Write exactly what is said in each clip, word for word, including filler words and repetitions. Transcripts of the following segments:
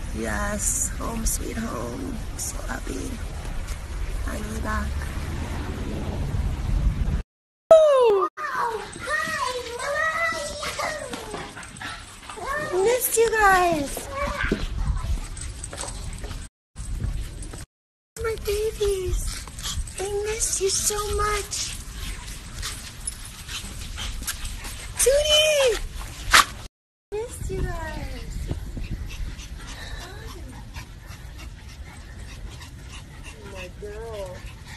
Yes, home sweet home. So happy. Finally back. Oh, hi. Missed you guys. My babies. I missed you so much. Tootie! Missed you guys. My girl.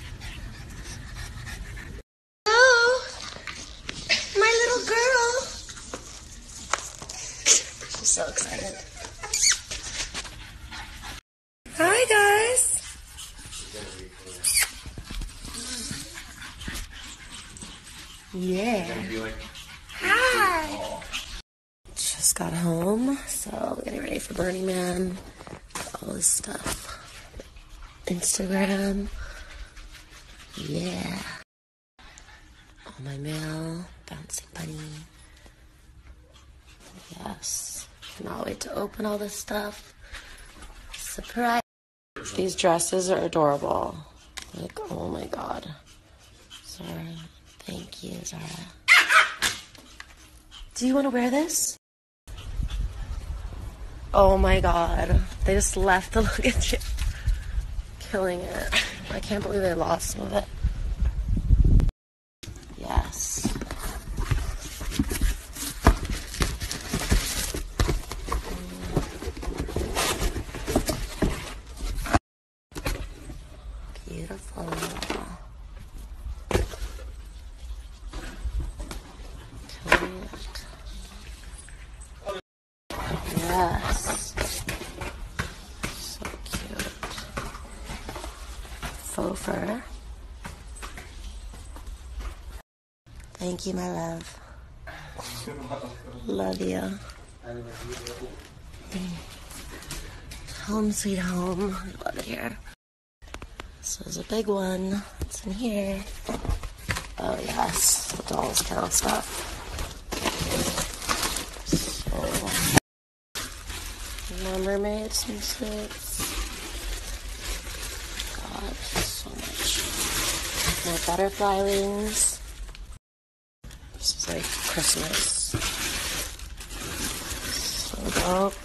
Hello, my little girl. She's so excited. Hi guys. Yeah. Hi. Just got home, so getting ready for Burning Man. All this stuff. Instagram. Yeah. All my mail. Bouncing bunny. Yes. Cannot wait to open all this stuff. Surprise. These dresses are adorable. Like, oh my god. Zara. Thank you, Zara. Do you want to wear this? Oh my god. They just left the luggage. Killing it. I can't believe they lost some of it. Yes. Beautiful. Killing it. Yes. So cute. Faux fur. Thank you, my love. Love you. Home sweet home. I love it here. This is a big one. What's in here? Oh yes, the dolls kennel stuff. So, more mermaid swimsuits. God, so much. More butterfly wings. This is like Christmas. So dope.